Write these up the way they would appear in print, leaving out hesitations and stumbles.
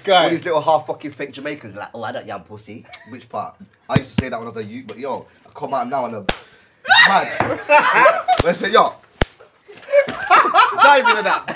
All these little half fucking fake Jamaicans like, oh, I don't yam pussy. Which part? I used to say that when I was a youth, but yo, I come out now and I'm mad. When I say, yo, dive into that.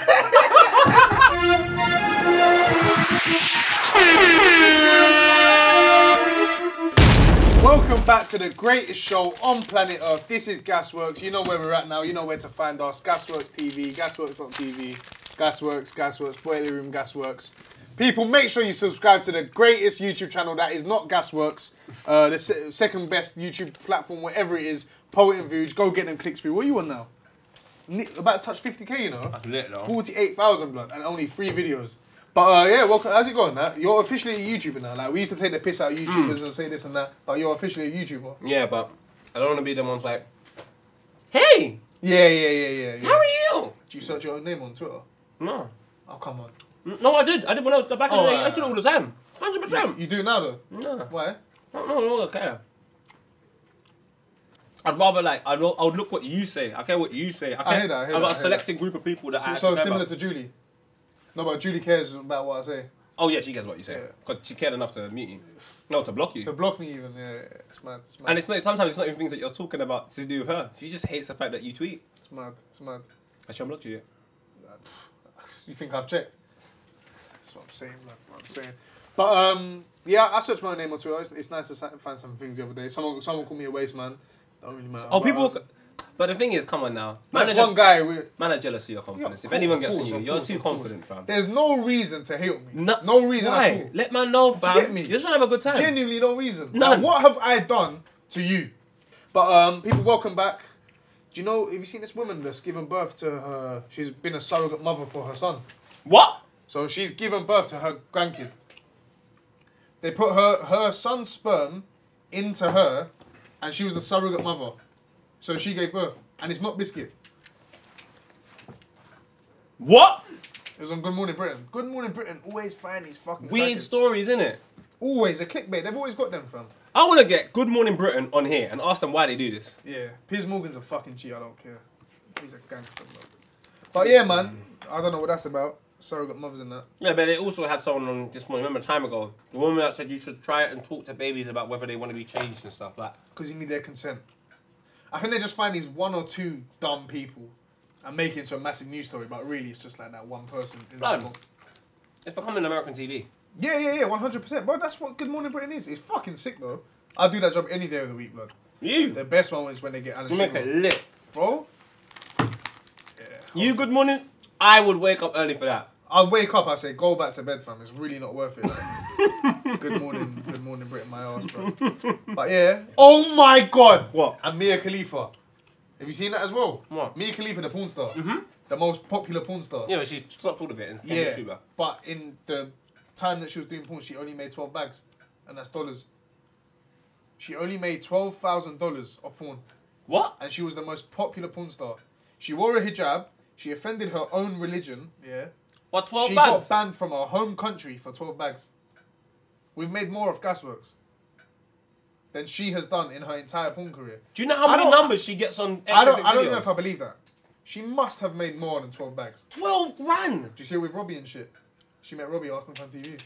Welcome back to the greatest show on planet Earth. This is GASWORKS. You know where we're at now. You know where to find us. GASWORKS TV, GASWORKS.tv, GASWORKS, Boiler Room GASWORKS. People, make sure you subscribe to the greatest YouTube channel that is not GASWORKS. The second best YouTube platform, whatever it is. Poet and Views. Go get them clicks through. What are you on now? About to touch 50k, you know? That's lit, though. 48,000 blood and only 3 videos. But yeah, welcome. How's it going? You're officially a YouTuber now. Like we used to take the piss out of YouTubers and say this and that, but you're officially a YouTuber. Yeah, but I don't want to be the ones like, hey. Yeah. How are you? Do you search your own name on Twitter? No. Oh come on. No, I did. I did when I was back in the day. I did it all the time. 100%. You do it now though? No. Why? I don't care. I'd rather like I would look what you say. I care what you say. I hear that. I've got a selected group of people that. So similar to Julie. No, but Julie cares about what I say. Oh yeah, she cares what you say. Because she cared enough to mute you. No, to block you. To block me even. Yeah. It's mad. And it's not. Sometimes it's not even things that you're talking about to do with her. She just hates the fact that you tweet. It's mad. Has she unblocked you yet? You think I've checked? That's what I'm saying, man. What I'm saying. But yeah, I searched my own name on Twitter. It's nice to find some things the other day. Someone called me a waste man. Don't really matter. Oh, people. But the thing is, come on now. That's one guy. Man are jealous of your confidence. If anyone gets on you, you're too confident, fam. There's no reason to hate me. No reason why? at all. Let man know, fam. You get me? You're just trying to have a good time. Genuinely no reason. None. Like, what have I done to you? But people, welcome back. Do you know, have you seen this woman that's given birth to her? She's been a surrogate mother for her son. What? So she's given birth to her grandkid. They put her son's sperm into her, and she was the surrogate mother. So she gave birth. And it's not Biscuit. What? It was on Good Morning Britain. Good Morning Britain always find these fucking weird crackers. stories, innit? Always a clickbait. They've always got them, fam. I want to get Good Morning Britain on here and ask them why they do this. Yeah. Piers Morgan's a fucking cheat. I don't care. He's a gangster, bro. But yeah, man. I don't know what that's about. Surrogate mothers and that. Yeah, but they also had someone on this morning. Remember a time ago, the woman that said you should try it and talk to babies about whether they want to be changed and stuff like. Because you need their consent. I think they just find these 1 or 2 dumb people and make it into a massive news story, but really it's just like that one person. It's becoming American TV. Yeah, 100%. Bro, that's what Good Morning Britain is. It's fucking sick, though. I'll do that job any day of the week, blood. You? The best one is when they get Alan You make it lit. Bro? Yeah. You Good Morning? I would wake up early for that. I'll wake up, I say, go back to bed, fam. It's really not worth it. Like. Good morning, Britain, my ass, bro. But yeah. Oh my God. What? And Mia Khalifa. Have you seen that as well? What? Mia Khalifa, the porn star. The most popular porn star. Yeah, but she stopped all of it and became a YouTuber. But in the time that she was doing porn, she only made 12 bags. And that's dollars. She only made $12,000 of porn. What? And she was the most popular porn star. She wore a hijab. She offended her own religion. Yeah. What, 12 she bags? She got banned from her home country for 12 bags. We've made more of GASWORKS than she has done in her entire porn career. Do you know how many numbers she gets on I don't know if I believe that. She must have made more than 12 bags. 12 grand? Do you see her with Robbie and shit? She met Robbie Arsenal Fan TV.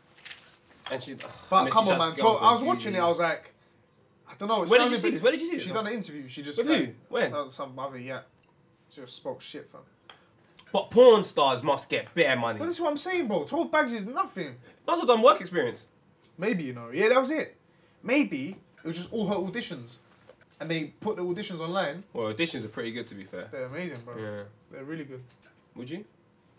And she's... But come on, man. I was watching it, I was like... I don't know. Where did you see this? Where did you see this? She done an interview. She just... With who? When? Some other, yeah. She just spoke shit, fam. But porn stars must get bare money. Well, that's what I'm saying, bro. 12 bags is nothing. Must have done work experience. Maybe, you know. Yeah, that was it. Maybe it was just all her auditions. And they put the auditions online. Well, auditions are pretty good, to be fair. They're amazing, bro. Yeah. They're really good. Would you?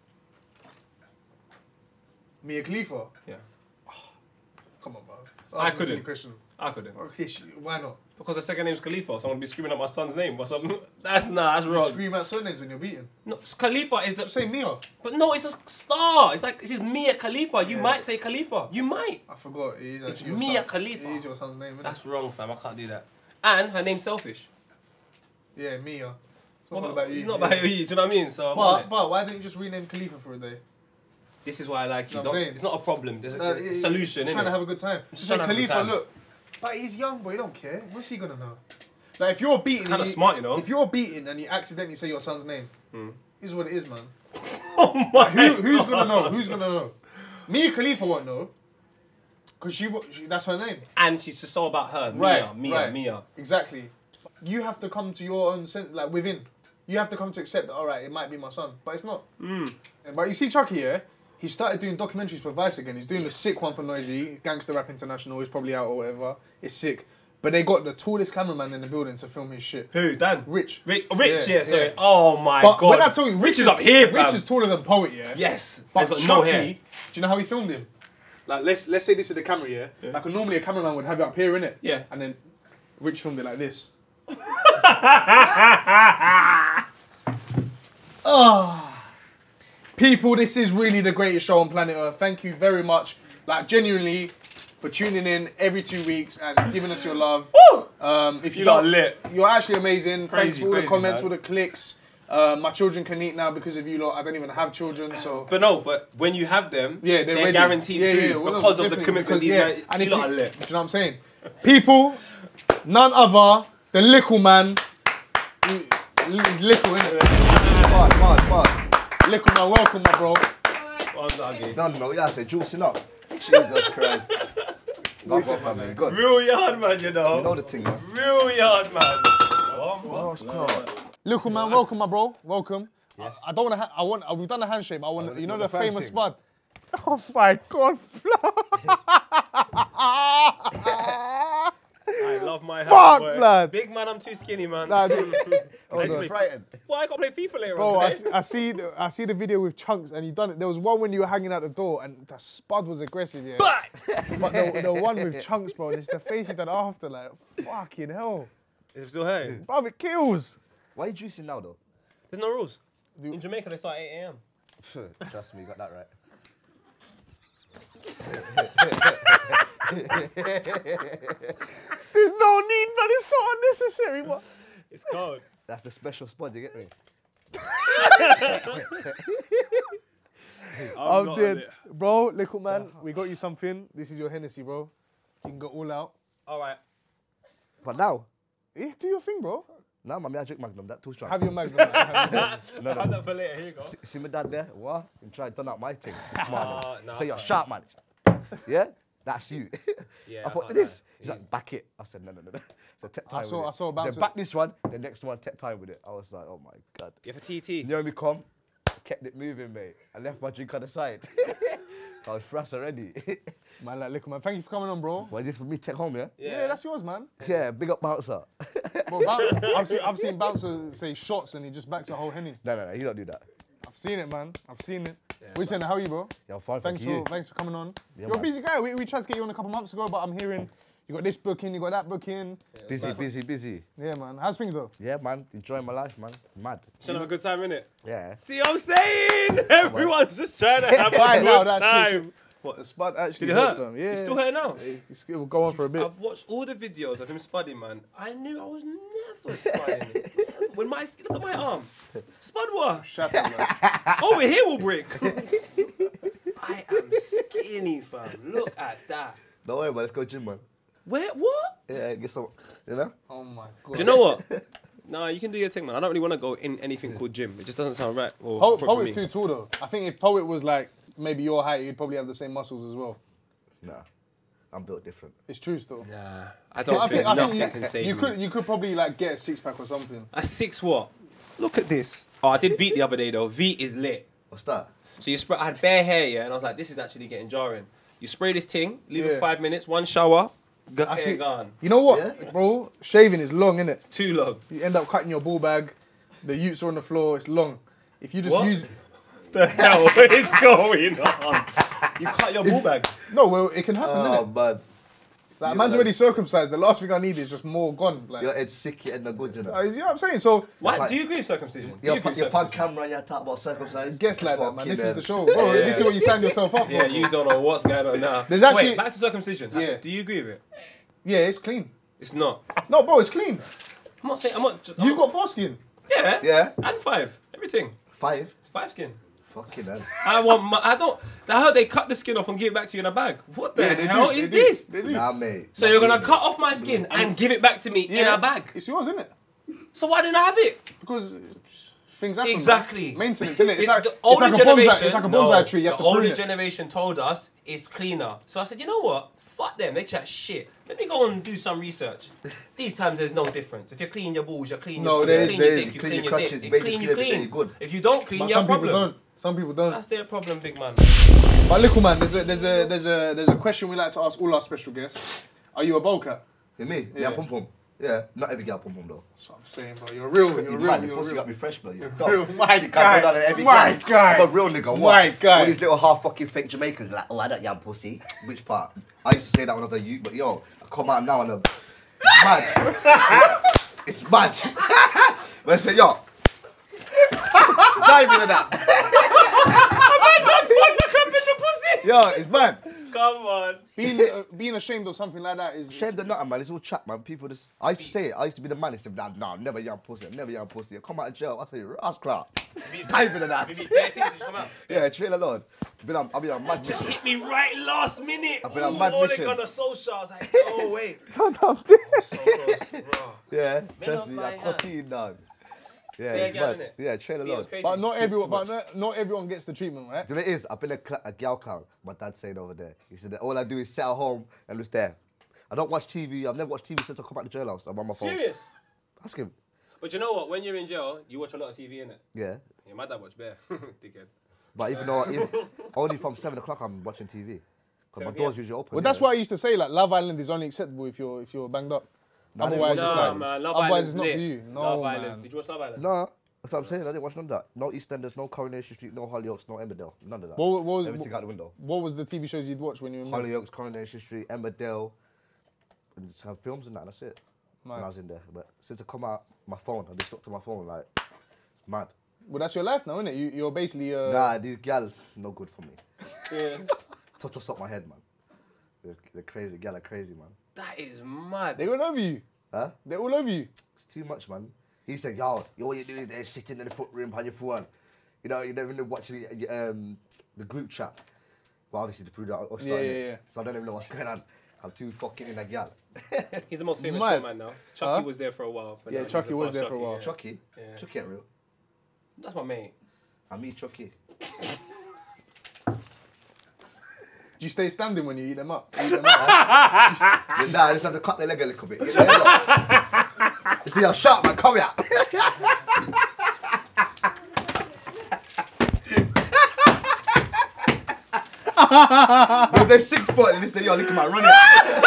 Mia Khalifa? Yeah. Oh, come on, bro. I couldn't. I couldn't. Why not? Because the second name's Khalifa, so I'm gonna be screaming out my son's name. What's up? That's wrong. You scream out surnames when you're beaten. No, Khalifa is the... Say Mia. But no, it's a star. It's like, this is Mia Khalifa. You might say Khalifa. You might. I forgot. It's Mia Khalifa. It is your son's name, isn't That's wrong, fam. I can't do that. And her name's Selfish. Yeah, Mia. It's not about you. It's not about you, do you know what I mean? So but why don't you just rename Khalifa for a day? This is why I like you. Saying? It's not a problem. There's a solution, trying to have a good time. Just say Khalifa, look. But he's young, boy. He don't care. What's he gonna know? Like if you're beaten, kind of smart, you know. If you're beaten and you accidentally say your son's name, is what it is, man. Oh my like, who's gonna know? Who's gonna know? Mia Khalifa won't know. Because that's her name. And she's just all about her. Right, Mia. Exactly. You have to come to your own sense, like within. You have to come to accept that, all right, it might be my son, but it's not. But you see Chucky, yeah? He started doing documentaries for Vice again. He's doing the sick one for Noisy, Gangster Rap International, he's probably out or whatever. It's sick. But they got the tallest cameraman in the building to film his shit. Who, Dan? Rich. Yeah, sorry. Oh my God. When I tell you, Rich is up here, fam. Rich is taller than Poet, yeah? Yes. But He's got Chucky, no hair. do you know how he filmed him? Like, let's say this is the camera, yeah? Like, normally a cameraman would have it up here, innit? Yeah. And then Rich filmed it like this. People, this is really the greatest show on planet Earth. Thank you very much, like genuinely, for tuning in every 2 weeks and giving us your love. If you lot are lit. You're actually amazing. Crazy, Thanks for all the comments, man. all the clicks. My children can eat now because of you lot. I don't even have children, so. But when you have them, Yeah, they're ready. guaranteed food well, because of the definitely, commitment these because, men. and You lot are lit. do you know what I'm saying? People, none other than Likkleman. He's Likkle, innit? Mad. Likkleman, welcome, my bro. No, yeah, I said juicing up. Jesus Christ. God, family, good. Real yard, man, you know. You know the thing, man. Real yard, man. Oh, it's cool. Likkleman, welcome, my bro. Welcome. Yes. I don't want to. We've done the handshake, but I want. You know the famous spud. Oh my God, I love my house, fuck, boy. blood. Big man, I'm too skinny, man. Nah, Frightened. Well, I got to play FIFA later bro, on today. I see the video with Chunks, and you done it. There was one when you were hanging out the door, and the spud was aggressive, yeah. But the one with Chunks, bro, it's the face he done after, like, fucking hell. Is it still hurting? Bro, it kills. Why are you juicing now, though? There's no rules. In Jamaica, they start at 8 AM. Trust me, you got that right. There's no need, man. It's so unnecessary, but. It's cold. That's the special spot, you get me? I'm dead. Bro, Likkleman, we got you something. This is your Hennessy, bro. You can go all out. All right. But now? Yeah, do your thing, bro. Nah, man, I drink Magnum, that too strong. Have your Magnum. No. Have that for later. Here you go. See my dad there? What? You try to turn out my thing. Smart man. Nah, Say you're sharp, man. Yeah? That's you. Yeah, I I thought, can't this. lie. He's like, back it. I said, no. So take time I saw a with bouncer. it. Then back this one, the next one, take time with it. I was like, oh my God. You have a TT. You know me come, kept it moving, mate. I left my drink on the side. I was fresh already. Man, like, Likkleman, thank you for coming on, bro. Well, this for me take home, yeah? Yeah, that's yours, man. Yeah, big up bouncer. Bro, I've seen Bouncer say shots and he just backs a whole Henny. No, you don't do that. I've seen it, man. I've seen it. Yeah, What are you saying? How are you, bro? Yeah, I'm fine, Thanks for coming on. Yeah, You're a man. busy guy. We tried to get you on a couple months ago, but I'm hearing you got this booking, you got that booking. Busy. Yeah, man. How's things, though? Yeah, man. Enjoying my life, man. Mad. Should have a good time, innit? Yeah. See what I'm saying? Everyone's just trying to have a Right now, good that's time. What, the spud actually Did it hurt? them. Yeah. It's still hurting now? It will go on for a bit. I've watched all the videos of him spudding, man. I knew I was never spudding. When look at my arm. Spud what? Shattered, man. Over here will break. I am skinny, fam. Look at that. Don't worry, man. Let's go gym, man. Where? What? Yeah, get some, you know? Oh, my God. Do you know what? Nah, you can do your thing, man. I don't really want to go in anything called gym. It just doesn't sound right. Or for Poet's me. too tall, though. I think if Poet was like maybe your height, you'd probably have the same muscles as well. Nah. I'm built different. It's true still. Nah, I don't think nothing can save me. You could probably like get a 6-pack or something. A 6 what? Look at this. Oh, I did Veet the other day though. Veet is lit. What's that? So you spray. I had bare hair, yeah, and I was like, this is actually getting jarring. You spray this thing, leave it Yeah. 5 minutes, one shower, I see. hair gone. You know what, Yeah? bro? Shaving is long, innit? Too long. You end up cutting your ball bag. The utes are on the floor. It's long. If you just What? use The hell is going on? You cut your ball bag. no, well, it can happen, Oh, innit? man. Like, you man's are- already circumcised. The last thing I need is just more gone. Like, Your head's sick, you're not good, you know? you know what I'm saying? So, Why? Do you agree with circumcision? Do you Your agree with pod circumcision? camera and you talk about circumcised. guess like that, man. This is Fucking the show. Bro, Yeah. this is what you signed yourself up for. Yeah, you don't know what's going on now. There's actually- Wait, back to circumcision. Yeah. Do you agree with it? Yeah, it's clean. It's not. No, bro, it's clean. I'm not saying. I'm not. You've got foreskin. Yeah. Yeah. And 5. Everything. 5. It's 5 skin. Fucking hell. I don't. I heard they cut the skin off and give it back to you in a bag. What the Yeah, they hell do, is they do, this? they do. Nah, mate. So you're gonna cut off my skin and give it back to me in a bag. It's yours, isn't it? So why didn't I have it? Because things happen. Exactly. Man. Maintenance, isn't it? It's like, the it's older like a generation, bonsai. It's like a bonsai tree. You have the to prune older it. generation told us it's cleaner. So I said, you know what? Fuck them. They chat shit. Let me go and do some research. These times there's no difference. If you're cleaning your balls, you're cleaning your there is. dick, you Clean clean your your dick. crutches, You baby clean, skin, you everything, clean. you're good. If you don't clean, But you have a some people problem. don't. Some people don't. That's their problem, big man. But Likkleman, there's a question we like to ask all our special guests. Are you a bowl cat? You me? Yeah. Yeah, pum pum. Yeah, not every girl pum pum though. That's what I'm saying, bro. You're real. You're You real. mad, the You're pussy real. got me fresh, bro. You're You're real. dumb. My See, guy. go down on every My girl. guy. I'm a real nigga. What? My guy. All these little half fucking fake Jamaicans like, oh, I don't yam pussy. Which part? I used to say that when I was a youth, but yo, I come out now and it's mad. It's mad. But I say, yo, dive into that. Yo, it's mad. Come on. Being ashamed of something like that is... Shame the nothing, man. It's all chat, man. People just... I used to say it. I used to be the man. I used to be like, nah, I'm never young pussy. I'm never young pussy. I come out of jail. I say, rascal. Dive into that. Yeah, trail alone. I've been on mad Just mission. hit me right last minute. I've been on mad All mission. they on the social. I was like, oh wait. I'm dead. So close, bro. Yeah, Men trust of me. my I'm cutting down. Yeah, Bare it's gal, mad. innit? Yeah, trail Yeah, alone. it's crazy. But not Too everyone. much. But not everyone gets the treatment, right? You know what it is? I've been a gal clown. My dad saying over there. He said that all I do is sit at home and just there. I don't watch TV. I've never watched TV since I come out of the jailhouse. I'm on my phone. Serious? Ask him. But you know what? When you're in jail, you watch a lot of TV, innit? Yeah. Yeah, my dad watch bear. Dickhead. But even though, only from 7 o'clock I'm watching TV. Because my door's usually open. Well, that's why I used to say, like, Love Island is only acceptable if you're banged up. Otherwise, it's Nah, like, man. Love otherwise Island's it's not lit. for you. No, Love man. Island. Did you watch Love Island? No. That's what I'm saying. I didn't watch none of that. No EastEnders, no Coronation Street, no Hollyoaks, no Emmerdale. None of that. What was Everything out the window. What was the TV shows you'd watch when you were in? Hollyoaks, Coronation Street, Emmerdale, and just have films and that. That's it. When Mad. I was in there. But since I come out, my phone, I just stuck to my phone like, mad. Well, that's your life now, isn't it? You're basically. Nah, these gals, no good for me. Yeah. Toss up my head, man. They're crazy. Gal are crazy, man. That is mad. They all over you. Huh? They're all over you. It's too much, man. He said, yo, all you do is there sitting in the foot room on your phone. You know, you never even watch the group chat. Well, obviously, the food are starting. Yeah. So I don't even know what's going on. I'm too fucking in that gal. He's the most famous Mad. showman now. Chucky was there for a while. But Yeah, now he's Chucky the was fast there for a while. yeah. Chucky? Yeah. Chucky ain't real. That's my mate. I mean Chucky. Do you stay standing when you eat them up? Nah, I just have to cut their leg a little bit. Get their head up. You see how sharp, man, come here. If they're 6 foot and they say, yo, look at my run here.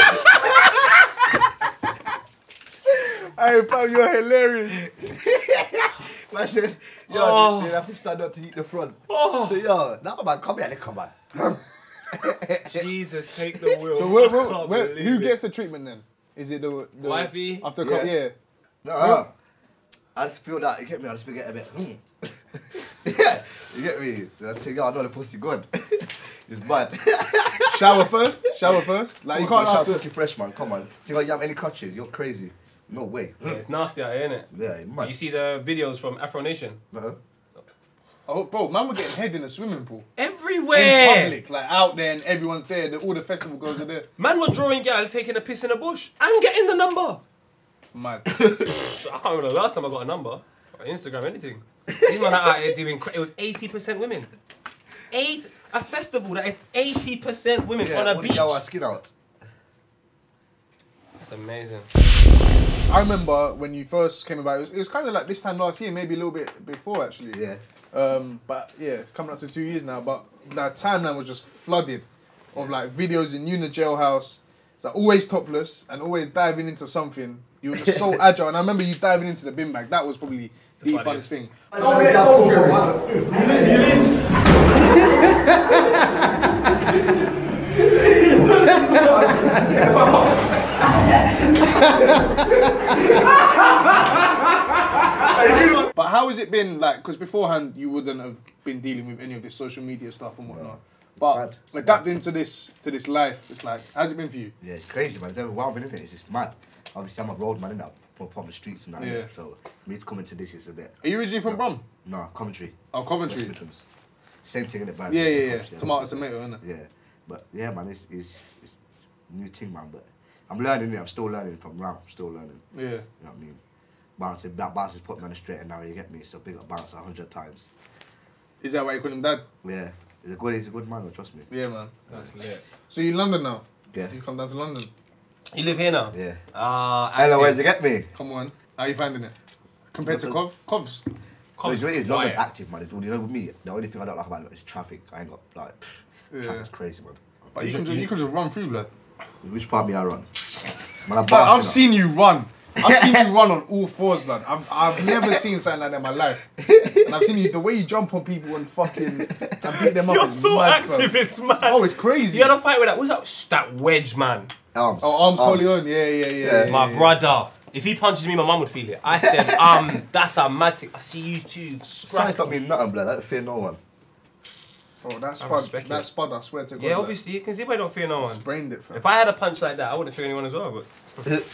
Hey, fam, you're hilarious. I said, yo, they have to stand up to eat the front. So, yo, now, man, come here, come on. Jesus, take the wheel. So I can't believe who it. gets the treatment then? Is it the Wifey? After Yeah. yeah. No, I just feel that, you get me, I just get a bit, yeah, you get me? I say, yo, I know the pussy good. It's bad. Shower first. Like you can't shower after. pussy fresh, man, come on. See, you have any crutches, you're crazy. No way. Yeah, it's nasty out here, innit? Yeah, Did man. you see the videos from Afro Nation? Oh, bro, man, we're getting head in a swimming pool. Everywhere! In public, like out there and everyone's there. All the festival girls are there. Man were drawing gal taking a piss in a bush and getting the number. Mad. I can't remember the last time I got a number. Or Instagram, anything. These men are out here doing it was 80% women. A festival that is 80% women on a beach. Our skin out. That's amazing. I remember when you first came about, it was kind of like this time last year, maybe a little bit before actually. Yeah. But yeah, it's coming up to 2 years now, but that timeline was just flooded of like videos in you in the jailhouse. It's like always topless and always diving into something. You were just so agile, and I remember you diving into the bin bag. That was probably the funnest thing. But how has it been, like, because beforehand you wouldn't have been dealing with any of this social media stuff and whatnot. But adapting to this life, it's like, how's it been for you? Yeah, it's crazy, man. It's overwhelming, isn't it? It's just mad. Obviously, I'm a road man, innit? From the streets and that. Yeah. So, me to come into this is a bit. Are you originally from Brum? No, Coventry. Oh, Coventry. West Midlands. Same thing, innit? Bad. Yeah. Tomato, isn't it? Yeah. But yeah, man, it's a new thing, man. But I'm learning it. I'm still learning from now. I'm still learning. Yeah. You know what I mean? bouncing. That bounce has put me on the straight and narrow, you get me? So big up Bouncer 100 times. Is that why you call him Dad? Yeah. He's a good man, trust me. Yeah, man. That's lit. So you in London now? Yeah. You come down to London? You live here now? Yeah. Hello, where'd you get me? Come on. How you finding it? Compared to Covs? It's London's active, man. You know, with me, the only thing I don't like about it is traffic. I ain't got, like, traffic's crazy, man. But you can just run through, blood. Which part of me I run? Man, I've seen you run. I've seen you run on all fours, blood. I've never seen something like that in my life. And I've seen you, the way you jump on people and fucking and beat them up. You're so mad, activist, man. Oh, it's crazy. You had a fight with that. What's that wedge, man? Arms. Oh, Arms Corleone. Yeah. My brother. If he punches me, my mum would feel it. I said, that's a matic. I see you too. Size don't mean nothing, blood. I don't fear no one. Oh, that's spud, I swear to God. Yeah, obviously, you can see why I don't fear no one. Sprained it, fam. If I had a punch like that, I wouldn't fear anyone as well. But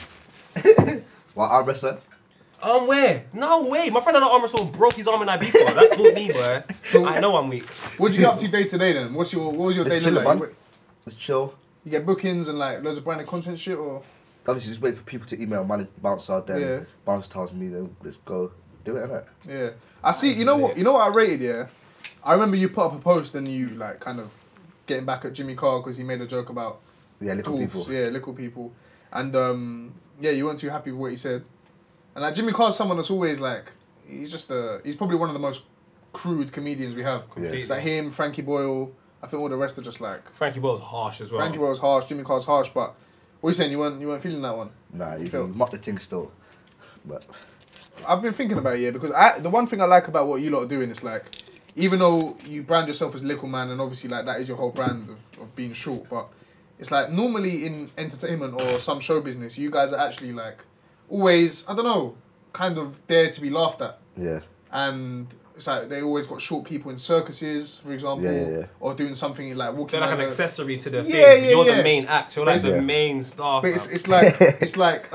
What, arm wrestler? where? No way. My friend had an arm wrestle, broke his arm in IB for. That taught me, boy. I know I'm weak. What'd you get up to day to day then? What was your day chill, like? Man. Let's chill. You get bookings and like loads of branded content shit, or? Obviously, just wait for people to email Bouncer, then Bouncer tells me, then let's go do it, innit? Yeah. I see. You know what I rated? Yeah. I remember you put up a post and you like kind of getting back at Jimmy Carr because he made a joke about little people. Yeah, little people, and you weren't too happy with what he said. And like Jimmy Carr's someone that's always like he's probably one of the most crude comedians we have. Yeah. It's like him, Frankie Boyle. I think all the rest are just like Frankie Boyle's harsh as well. Frankie Boyle's harsh, Jimmy Carr's harsh, but what are you saying? You weren't feeling that one? Nah, you mock the thing still. But I've been thinking about it, yeah, because the one thing I like about what you lot are doing is like, even though you brand yourself as Likkleman and obviously like that is your whole brand of being short, but it's like normally in entertainment or some show business, you guys are actually like always, I don't know, kind of there to be laughed at. Yeah. And it's like they always got short people in circuses, for example, or doing something like walking. They're like an accessory to the thing. Yeah, You're the main act. You're like the main star. But it's like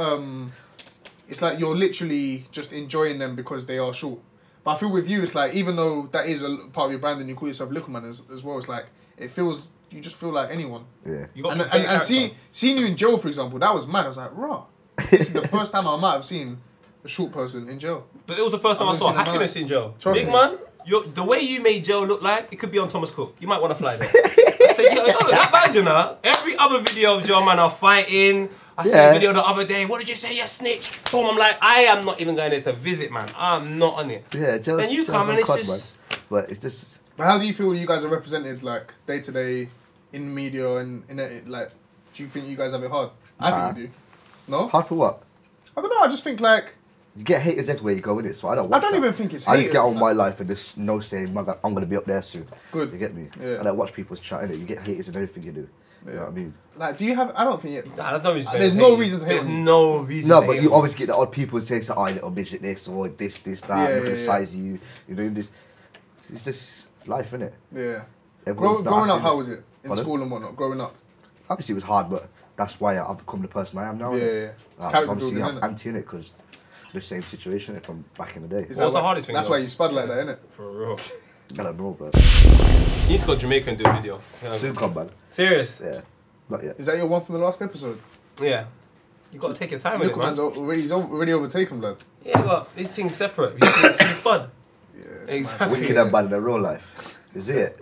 you're literally just enjoying them because they are short. But I feel with you, it's like even though that is a part of your brand and you call yourself Likkleman as well, it's like you just feel like anyone. Yeah. You got and seeing you in jail, for example, that was mad. I was like, raw. This is the first time I might have seen a short person in jail. But it was the first time I saw Happiness in jail. Big man, the way you made jail look like, it could be on Thomas Cook. You might want to fly there. I said, yo, that bad, you know. Every other video of jail man are fighting. I saw a video the other day. What did you say, you snitch? Boom, I'm like, I am not even going there to visit, man. I'm not on it. Yeah, jail. Then you come and it's just... Man. But it's just... But how do you feel you guys are represented, like, day to day in media and like, do you think you guys have it hard? I think you do. No? Hard for what? I don't know, I just think like... You get haters everywhere you go with it, so I don't even think it's haters. I just get on like, my life and just know saying, I'm going to be up there soon. Good. You get me? Yeah. I don't watch people's chat, innit? You get haters in everything you do. Yeah. You know what I mean? Like, do you have... I don't think yet. Nah, there's no reason to hate. There's no reason to hate. There's no reason to hate. No, but you always get the odd people saying, oh, little midget this, or this, that, look at the size of you. You know, it's just life, innit? Yeah. Growing up, how was it? In school and whatnot, growing up? Obviously it was hard, but that's why I've become the person I am now. Yeah. Obviously I'm anti in it because the same situation from back in the day. What's the hardest thing? That's why you spud like that, innit? For real. I don't know, bro. You need to go to Jamaica and do a video. Soon come, man. Serious? Yeah. Not yet. Is that your one from the last episode? Yeah. You got to take your time with it, man. He's already overtaken, blood. Yeah, but these things separate. You see the spud. Yeah. Exactly. Wicked and bad in their real life. Is it?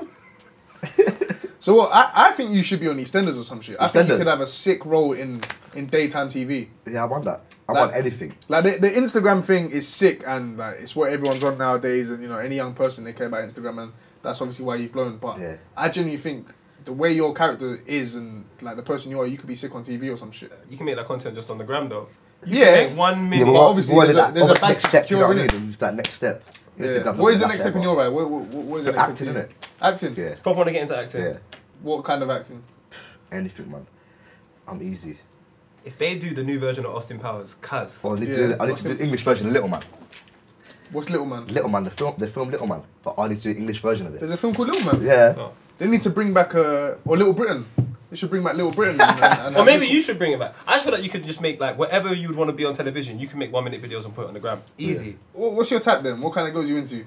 So what? I think you should be on EastEnders or some shit. I think you could have a sick role in daytime TV. Yeah, I want that. I want anything. Like the Instagram thing is sick and like it's what everyone's on nowadays, and you know any young person they care about Instagram, and that's obviously why you've blown. But I genuinely think the way your character is and like the person you are, you could be sick on TV or some shit. You can make that content just on the gram though. You can make 1 minute. Yeah, but obviously there's a next step. You know what I mean? It's that next step. Yeah. What is the next step in your right? What is the next acting, step? Acting, innit? Acting. Yeah. Probably want to get into acting. Yeah. What kind of acting? Anything, man. I'm easy. If they do the new version of Austin Powers, cuz. Well, I need to do the English version of Likkleman. What's Likkleman? Likkleman, the film Likkleman. But I need to do the English version of it. There's a film called Likkleman? Yeah. Oh. They need to bring back or Little Britain. They should bring back Little Britain. Or maybe you should bring it back. I just feel like you could just make like whatever you would want to be on television, you can make 1 minute videos and put it on the gram. Easy. Yeah. What's your type then? What kind of girls you into?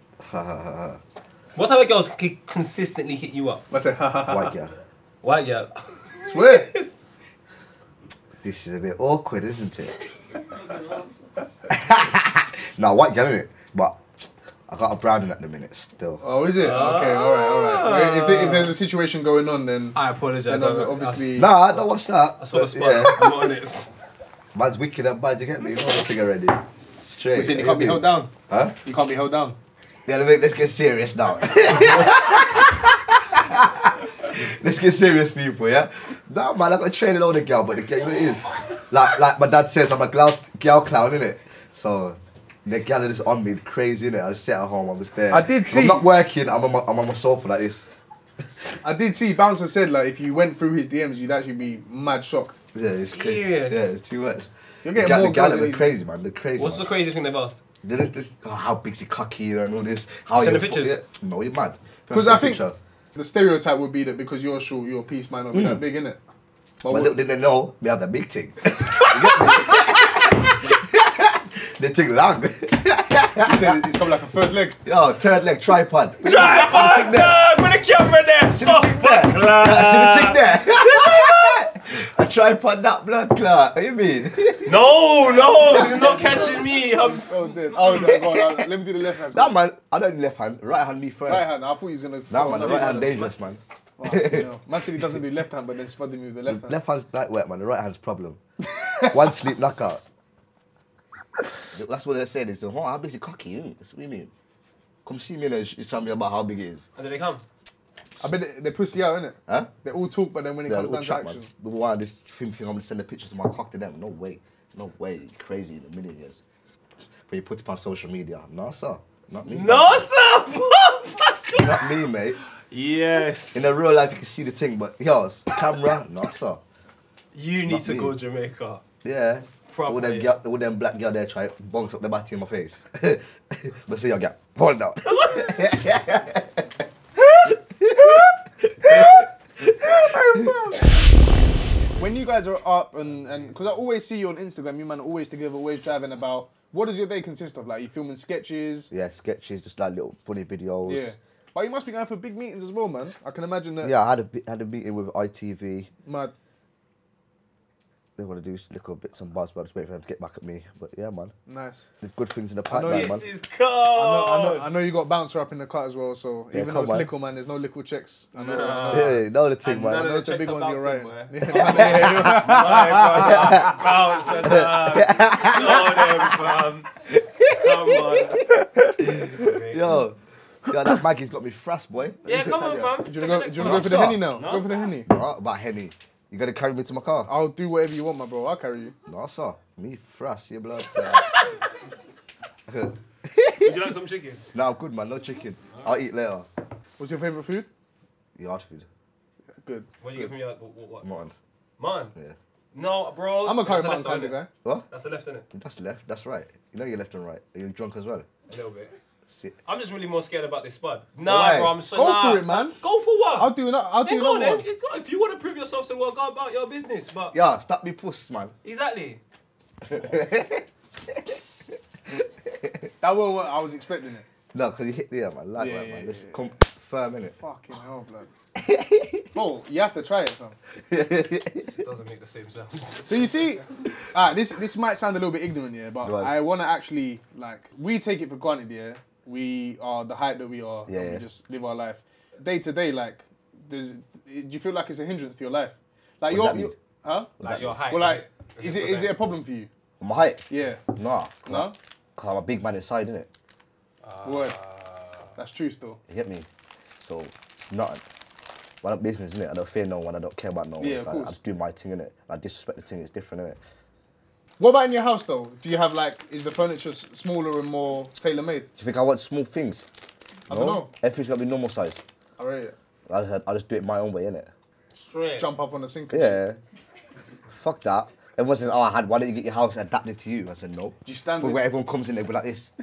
What type of girls can consistently hit you up? I say White girl. White girl. Swear. This is a bit awkward, isn't it? Nah, white girl, innit? But I got a brown in at the minute still. Oh, is it? Okay, alright. If there's a situation going on, then I apologise. then obviously. Nah, I don't watch that. I saw the spot. Yeah. I'm not on it. Man's wicked and bad, you get me? You know the thing already. Straight. Listen, you can't be held down. Huh? You can't be held down. Yeah, let's get serious now. Let's get serious, people, yeah? Nah, man, I got to train all the girl, but the girl, you know what it is? Like my dad says, I'm a girl clown, innit? So, the girl is on me, crazy, innit? I just sit at home, I was there. I did see. I'm not working, I'm on my sofa like this. I did see Bouncer said, like, if you went through his DMs, you'd actually be mad shocked. Yeah, it's crazy. Serious? Yeah, it's too much. You're getting more girls. They're crazy, man. They're crazy. What's the craziest thing they've asked? This how big's he cocky and all this. How Send you the pictures? No, you're mad. Because I think the stereotype would be that because you're short, your piece might not be that big, innit? But little did they know, we have the big thing. You get me? They think long. You said it's coming like a third leg. Yo, third leg, tripod. Tripod, dog! With the camera there! See the thing there? See the thing there? A tripod, not blood clot. What you mean? No, you're not catching me. I'm so dead. Oh, no, go on, let me do the left hand. Nah, man, I don't do left hand. Right hand me first. Right hand, I thought he was going to... Nah, man, the right hand dangerous, man. Wow, you know. Man said he doesn't do left hand, but then spotted me with the left hand. Left hand's lightweight, man. The right hand's problem. One sleep knockout. That's what they're saying. It's how big is it cocky, isn't it? That's what you mean. Come see me and you tell me about how big it is. And then they come. I bet they pussy out, innit? Huh? They all talk, but then when it comes down to action... Man. The one, this film thing, I'm gonna send the pictures to my cock to them. No way. No way. You're crazy in a million years. But you put it on social media. No, sir. Not me. No, sir! Not me, mate. Yes. In the real life, you can see the thing, but yours, camera, no, sir. You need to go Jamaica. Yeah. Probably. All them black girl there try bounce up the body in my face. But see, you get hold down. When you guys are up and because I always see you on Instagram, you man are always together, always driving about. What does your day consist of? Like, you filming sketches? Yeah, sketches, just like little funny videos. Yeah. But you must be going for big meetings as well, man. I can imagine that. Yeah, I had a meeting with ITV. Mad. They want to do little bits and bobs, but I just wait for them to get back at me. But yeah, man. Nice. There's good things in the pipeline, man. This is cold. I know you got Bouncer up in the cut as well, so Yeah, even though it's on. Likkleman, there's no Likkle checks. I know. Yeah, know the thing, man. I know the it's the checks big are ones you're bouncing, right. Show them, fam. Yo, that Maggie's got me thrust, boy. Yeah, come on, fam. Do you want to go for the Henny now? Go for the Henny. No, about Henny. You gotta carry me to my car. I'll do whatever you want, my bro. I'll carry you. No, sir. Me thrust, your blood. Would you like some chicken? Nah, I'm good, man. No chicken. I'll eat later. What's your favourite food? Yard food. Good. What do you get from your what? Mutton. Mutton? Yeah. No, bro. I'm a curry that's mutton the kind left, of guy. What? That's the left, innit? That's left. That's right. You know you're left and right. Are you drunk as well? A little bit. Sit. I'm just really more scared about this spud. Nah, Why? bro, I'm so Go for it, man. Go for what? I'll do Then go another then. one. If you want to prove yourself to the world, go about your business. But Yeah, stop me puss, man. exactly. That was what I was expecting it. No, because you hit the air, man. Like Yeah, that, yeah, man. yeah, Let's yeah. come firm, innit? Fucking hell, blood. Bro, you have to try it, fam. It just doesn't make the same sounds. So you see, this might sound a little bit ignorant, yeah, but Go on. I want to actually, like, we take it for granted, yeah. We are the height that we are, and Yeah. we just live our life. Day to day, like, do you feel like it's a hindrance to your life? Like, What does that mean? huh? Like your height. Well, like, is it a problem for you? My height? Yeah. Nah. No? Because I'm a big man inside, innit? Word. That's true still. You get me? So, nothing. When I'm business, innit? I don't fear no one. I don't care about no one. Yeah, It's of like, course. I do my thing, innit? I disrespect the thing. It's different, innit? What about in your house, though? Do you have, like, is the furniture smaller and more tailor-made? Do you think I want small things? I don't know. Everything's got to be normal size. I rate it. I just do it my own way, innit? Straight. Jump up on the sink. and Yeah. Fuck that. Everyone says, oh, why don't you get your house adapted to you? I said, no. Do you stand For it? where everyone comes in, they be like this.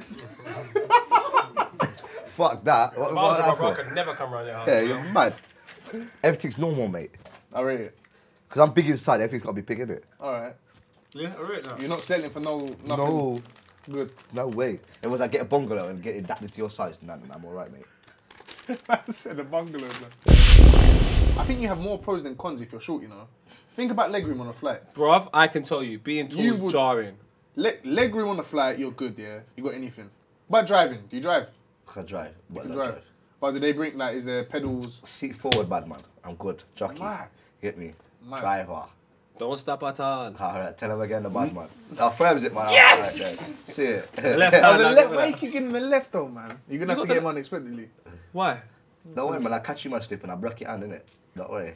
Fuck that. If I was a brother, I could never come around your house. Yeah, you're mad. Everything's normal, mate. I rate it. Because I'm big inside, everything's got to be big, innit? Alright. Yeah, I rate that. You're not settling for nothing. No. Good. No way. Everyone's like, get a bungalow and get it adapted to your size. No, I'm alright, mate. I said a bungalow, man. I think you have more pros than cons if you're short, you know. Think about legroom on a flight. Bruv, I can tell you, being tall You is would- jarring. leg room on the flight, you're good, yeah? You got anything. But driving, do you drive? I drive. You can drive. But do they bring, like, is there pedals? Seat forward, bad man. I'm good. Jockey. Mad. Get me. Mad. Driver. Don't stop at all. Alright, tell him again the bad man. Now, frames it, man. Yes! Right, see it. Left hand. Why you keep giving him a left though, man? You're gonna have to get him unexpectedly. Why? Don't worry, man. I catch you my slip and I break your hand, innit? Don't worry.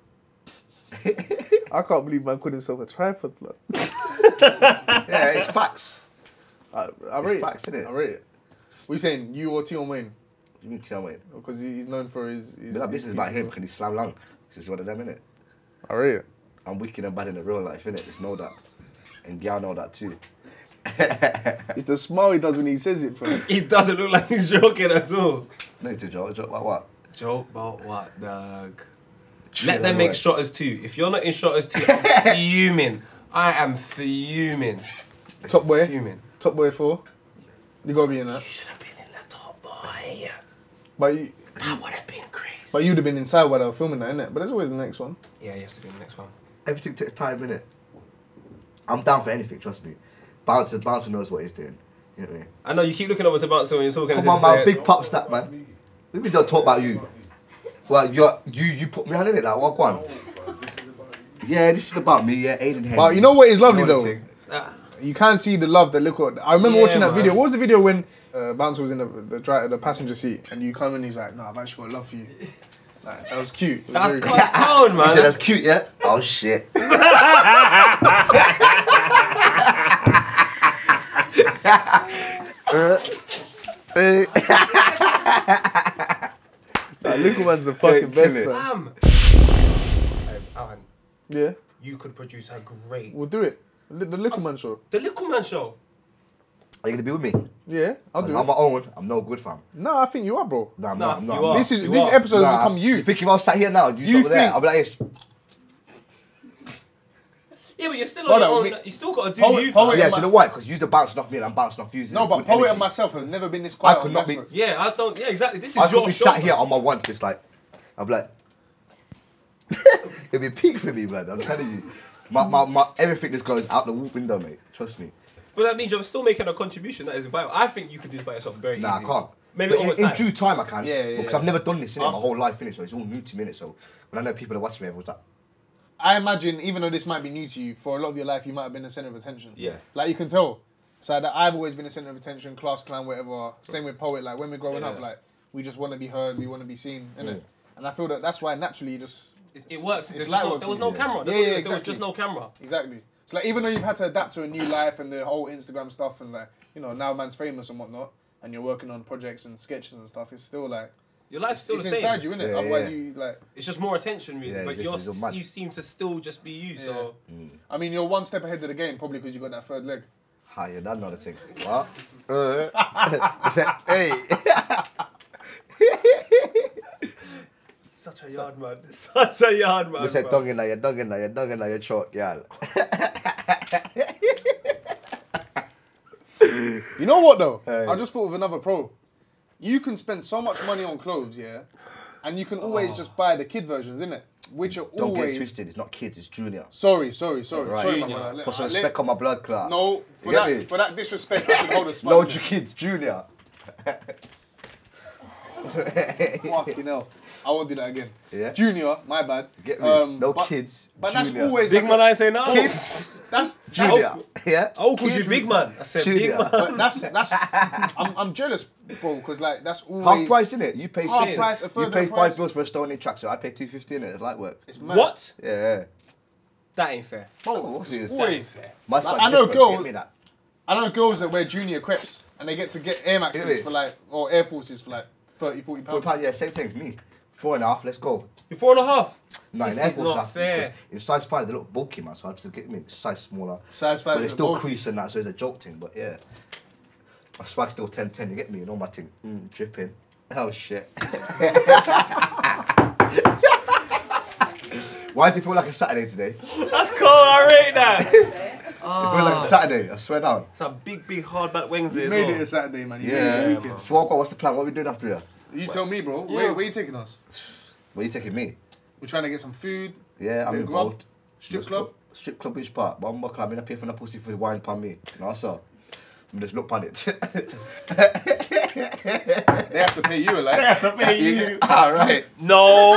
I can't believe man called himself a tripod, blood. Yeah, it's facts. I rate facts, innit? I rate it. What you saying? You or Tion Wayne? You mean Tion Wayne? Because he's known for his This is about him because he's slam long. This is one of them, innit? I rate it. I'm wicked and bad in the real life, innit? Just know that. And Gal know that too. It's the smile he does when he says it, fam. He doesn't look like he's joking at all. No need to joke. Joke about what? Joke about what, dog? Let them make shotters too. If you're not in shotters too, I'm fuming. I am fuming. Top boy? Fuming. Top boy 4? You gotta be in that. You should have been in the top boy. But you... That would have been crazy. But you'd have been inside while they were filming that, innit? But there's always the next one. Yeah, you have to be in the next one. Everything takes time, innit? I'm down for anything, trust me. Bouncer knows what he's doing. You know what I mean? I know you keep looking over to Bouncer when you're talking. Come on, man. Big pop stat, man. We don't talk about you. Well, you put me on in it, like, what one? Yeah, this is about me, yeah, Aiden Henry. But you know what is lovely, You know what though? You can see the love that Likkleman... I remember watching that video. What was the video when Bouncer was in the passenger seat and you come in and he's like, no, I've actually got love for you. Like, that was cute. That's cold, man. He said that's cute, yeah? Oh, shit. Likkleman's the fucking best, man. Alan, Yeah? you could produce a great... We'll do it. The Likkleman show. The Likkleman show. Are you going to be with me? Yeah, I'll do I'm it. my own. I'm no good, fam. No, I think you are, bro. No, I'm Nah, not. I'm not. you are. This You episode has become you. You think if I was sat here now, you You over there, think- I'll be like this. Yeah, but you're still Hold on on, your own. You still got to do Poet- you, Poet- fam. Yeah, do you know why? Because you're bouncing off me and I'm bouncing off you. No, but Poet and myself have never been this quiet. I could not be- Gasworks. Yeah, I don't... Yeah, exactly. This is I could your be show. sat here on my once, just like, I'll be like, it'll be peak for me, man. I'm telling you. My everything just goes out the window, mate. Trust me. But that means you're still making a contribution that is vital. I think you could do this by yourself very Nah, easy. I can't. Maybe But over in time. due time I can. Yeah, Because yeah. I've never done this in my whole life, innit? So it's all new to me, innit? So when I know people are watching me, everyone's like, I imagine, even though this might be new to you, for a lot of your life, you might have been the centre of attention. Yeah. Like, you can tell. So that I've always been the centre of attention, class clown, whatever. Same with Poet. Like, when we're growing up, like, we just want to be heard, we want to be seen, innit? And I feel that that's why naturally you just... It works. It's There was light no work. camera. Yeah, There exactly. was just no camera. Exactly. So like, even though you've had to adapt to a new life and the whole Instagram stuff and like, you know, now man's famous and whatnot, and you're working on projects and sketches and stuff, it's still like... Your life's still it's the same. inside you, innit? Yeah, Otherwise yeah. you like... It's just more attention, really. Yeah, but this is mad. you seem to still just be you. So I mean, you're one step ahead of the game, probably because you got that third leg. hi, you done another thing. What? I said, hey. such a yard man. Such a yard man. You said, bro. dung in there, your choke, yeah. You know what though? Hey. I just thought of another pro. You can spend so much money on clothes, yeah, and you can always just buy the kid versions, innit? Which are Don't always... get twisted, it's not kids, it's junior. Sorry, Right. sorry, my brother. Put some respect on my blood clot. No, You for get me? that disrespect, I should hold a spot. No kids, junior. Fucking hell. I won't do that again. Yeah? Junior, my bad. Get me? No but- kids, But that's junior. always... Big like man, I say no. Kids, That's... junior. Yeah? Oh, cause you Kids, big man. I said big junior. man. But that's I'm jealous, bro, because like that's always Half price, innit? You pay Half six. price, a You third pay of the price. £5 for a stone in track, so I pay $2.50 in it. It's light work. It's mad. What? Yeah. That ain't fair. Bro, What's it's this? always. My Like, swag I know different, girls- get me that. I know girls that wear junior crepes and they get to get Air Maxes Really? for like, or Air Forces for like 30, 40 pounds. £4, yeah, same thing for me. 4.5, let's go. You're 4.5. No, This in Air is Force, not I have to- fair. because in size 5, they look bulky, man, so I have to get me size smaller. Size 5. But it's still crease and that, so it's a joke thing, but yeah. My swag's still 10-10, you get me? You know my thing. Dripping. Oh, shit. Why does it feel like a Saturday today? It That's cool. I rate that. feels like a Saturday, I swear down. It's a big hard back Wednesday You as made well. it a Saturday, man. You Yeah. made it a weekend. So what's the plan? What are we doing after here? You tell me, bro. Yeah. Where are you taking us? Where are you taking me? We're trying to get some food. Yeah, I'm Bit of grub. involved. Strip club? Strip club which part? But I'm not coming to pay for the pussy for wine upon me. No, sir. I'm just look on it. They have to pay you, like. They have to pay you. Alright. No.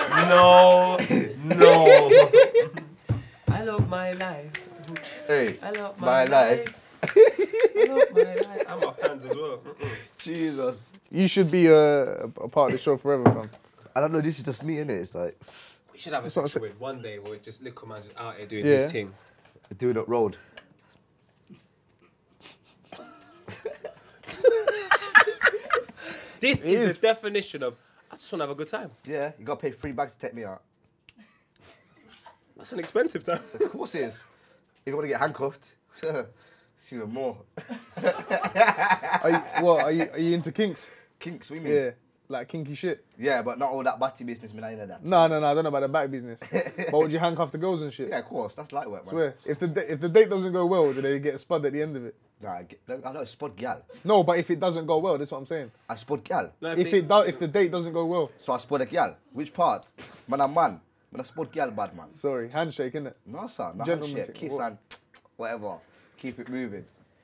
I love my life. Hey, I love my life. I love my life. I'm off hands as well. Jesus. You should be a part of the show forever, fam. I don't know, this is just me, innit? It's like... We should have a section with one day where just Likkleman just out here doing Yeah. his thing. Doing up road. This is the definition of, I just want to have a good time. Yeah, you gotta pay $3 to take me out. That's an expensive time. Of course it is. If you want to get handcuffed, it's even more. Are you into kinks? Kinks, what do you mean? Yeah, like kinky shit. Yeah, but not all that batty business, man. I know that. No, I don't know about the back business. But would you handcuff the girls and shit? Yeah, of course. That's light work, man. Swear. If the date doesn't go well, do they get a spud at the end of it? Nah, I don't spot gal. No, but if it doesn't go well, that's what I'm saying. I spot gal. No, If the date doesn't go well, So I spot a gal. Which part? Man, I'm man. Man, I spot gal bad, man. sorry, handshake, innit? No, son. No Gentleman shit. thing. Kiss What? and whatever. Keep it moving.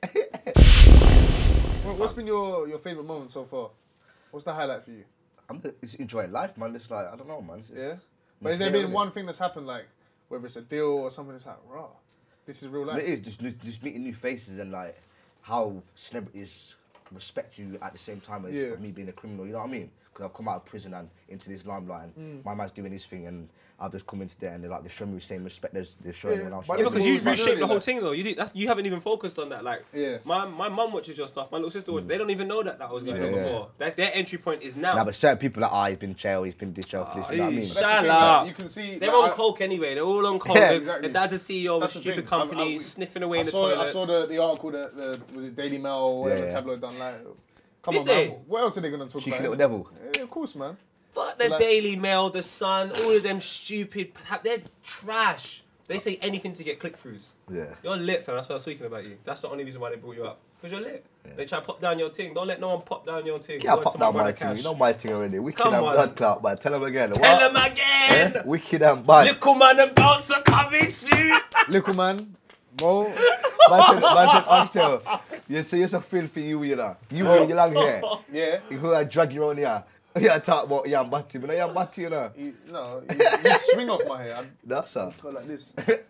What's been your favourite moment so far? What's the highlight for you? I'm just enjoying life, man. It's like, I don't know, man. It's Yeah? But has there been one thing that's happened, like, whether it's a deal or something that's like, raw, this is real life? It is just meeting new faces and like how celebrities respect you at the same time as me being a criminal. You know what I mean? Because I've come out of prison and into this limelight, and my man's doing his thing, and I've just come into there and they show me the same respect as they're showing when I was. But Yeah, It's because you all reshaped the whole like- thing though. You haven't even focused on that. Like, Yeah. my mum watches your stuff. My little sister, they don't even know that was going on Yeah. before. Their entry point is now. Nah, but certain people are, he's been jail, he's been discharged for this. You know what I mean? Shut That's the thing, up. like, you can see... They're like, on coke anyway. They're all on coke. Yeah, exactly. Their dad's a CEO of a That's the stupid thing. company, sniffing away in the I toilets. saw the article that was it Daily Mail or whatever Yeah. tabloid done like. Come Did on, they? man. What else are they gonna talk Cheeky about? little devil. Yeah, of course, man. Fuck the Like- Daily Mail, the Sun, all of them stupid. They're trash. They say anything to get click-throughs. Yeah. You're lit, fam. That's what I was speaking about you. That's the only reason why they brought you up. Because you're lit. They try to pop down your thing. Don't let no one pop down your thing. Can't Go pop to down brother my thing. Cash. You know my thing already. Wicked Come and on. blood clot, man. Tell him again. Tell What? them again. Eh? Wicked and bad. Likkleman and Bouncer coming soon. Likkleman, bro. Man said, Oxtail, you say you're so filthy, you know. You with your long hair. Yeah. You go and drag you around here. You talk about Yam Batty, but Yam Batty, you know. You swing off my hair. I'd That's all. go like this.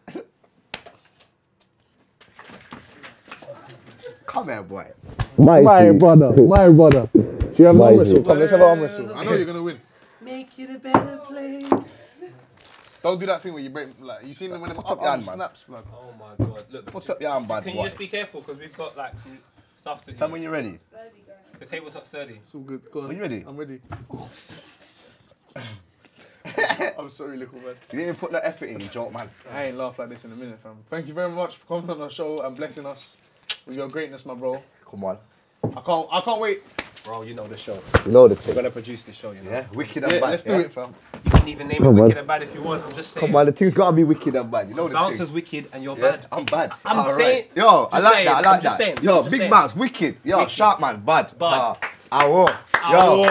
Come here, boy. My brother. Do you have an arm wrestle? Come, let's have an arm wrestle. I know you're gonna win. Make it a better place. Don't do that thing where you break, like, you seen them when them Put up arm your hand, man. snaps, blood. Oh my god. Look. Put up your arm, bad Can boy. you just be careful? Because we've got like some stuff to do. Tell me when you're ready. The table's not sturdy. It's all good. Go on. When you ready? I'm ready. I'm sorry, little man. You didn't even put no effort in, you joke, man. I ain't laugh like this in a minute, fam. Thank you very much for coming on our show and blessing us with your greatness, my bro. Come on. I can't wait. Bro, you know the show. You know the We're thing. gonna produce this show, you know. Yeah, wicked and Yeah, bad. let's do yeah? it, fam. You can even name it Wicked and Bad if you want. I'm just saying. Come on, the thing's gotta be wicked and bad. You know the Bouncer's thing. wicked and you're Yeah, bad. I'm bad. I'm All right. saying- Yo, I just like saying, that. I I'm like just that. saying, Yo, I'm just big saying. bounce, wicked. Yo, Wicked. sharp man, bad. Bad. Awo. Yo.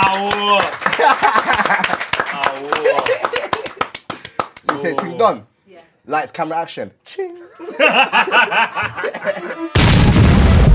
You say thing done? Yeah. Lights, camera, action. Ching.